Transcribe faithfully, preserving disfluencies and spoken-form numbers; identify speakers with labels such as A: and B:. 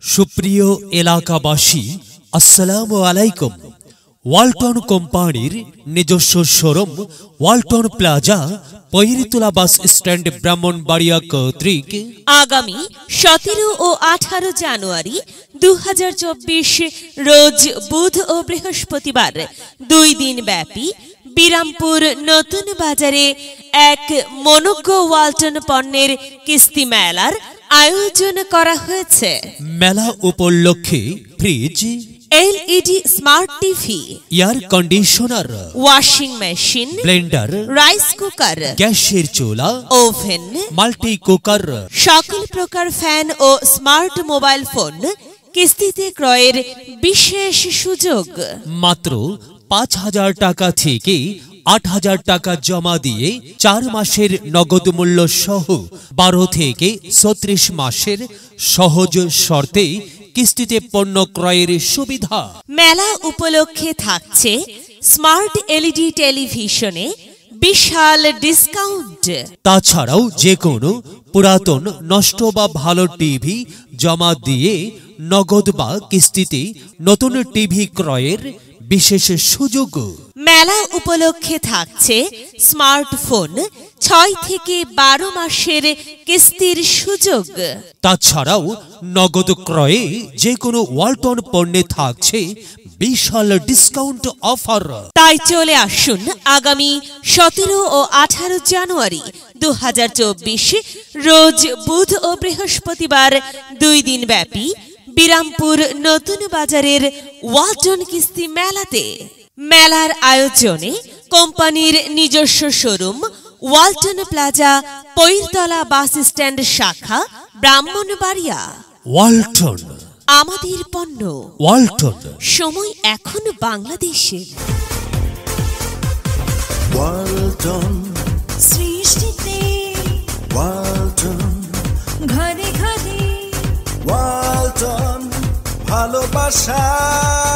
A: সুপ্রিয় এলাকাবাসী, আসসালামু আলাইকুম। ওয়ালটন কোম্পানির নিজস্ব showroom Walton plaza Poiratola bus stand Brahmanbaria কর্তৃক
B: আগামী সতেরো ও আঠারো জানুয়ারি দু হাজার চব্বিশ রোজ বুধ ও বৃহস্পতিবার দুই দিন ব্যাপী বিরামপুর নতুন বাজারে এক মনোজ্ঞ ওয়ালটন পণ্যের কিস্তি মেলার আয়োজন করা হয়েছে।
A: মেলা উপলক্ষে fridge,
B: LED smart TV,
A: air conditioner,
B: washing machine,
A: blender,
B: rice cooker,
A: গ্যাসের চুলা,
B: ওভেন,
A: মাল্টি কুকার,
B: সকল প্রকার ফ্যান ও স্মার্ট মোবাইল ফোন কিস্তিতে ক্রয়ের বিশেষ সুযোগ।
A: মাত্র পাঁচ হাজার টাকা থেকে আট হাজার টাকা জমা দিয়ে চার মাসের নগদ মূল্য সহ বারো থেকে ছত্রিশ মাসের সহজ শর্তে কিস্তিতে পণ্য ক্রয়ের সুবিধা।
B: মেলা উপলক্ষে থাকছে স্মার্ট এলইডি টেলিভিশনে বিশাল ডিসকাউন্ট।
A: তাছাড়াও যে কোনো পুরাতন নষ্ট বা ভালো টিভি জমা দিয়ে নগদ বা কিস্তিতে নতুন টিভি ক্রয়ের বিশেষ সুযোগ।
B: মেলা উপলক্ষে থাকছে স্মার্টফোন ছয় থেকে বারো মাসের কিস্তির সুযোগ।
A: তাছাড়াও নগদ ক্রয়ে যে কোনো ওয়ালটন পণ্যে থাকছে বিশাল ডিসকাউন্ট অফার।
B: তাই চলে আসুন আগামী সতেরো ও আঠারো জানুয়ারি দু হাজার চব্বিশ রোজ বুধ ও বৃহস্পতিবার দুই দিন ব্যাপী বিরামপুর নতুন বাজারের ওয়ালটন কিস্তি মেলাতে। মেলার আয়োজনে কোম্পানির নিজস্ব showroom Walton plaza Poiratola bus stand শাখা ব্রাহ্মণবাড়িয়া।
A: ওয়ালটন
B: আমাদের পণ্য,
A: ওয়ালটন।
B: সময় এখন বাংলাদেশের।
C: ওয়ালটন
D: সৃষ্টিতে
C: ওয়ালটন
D: ঘরে ঘরে
C: ওয়ালটন ভালোবাসা।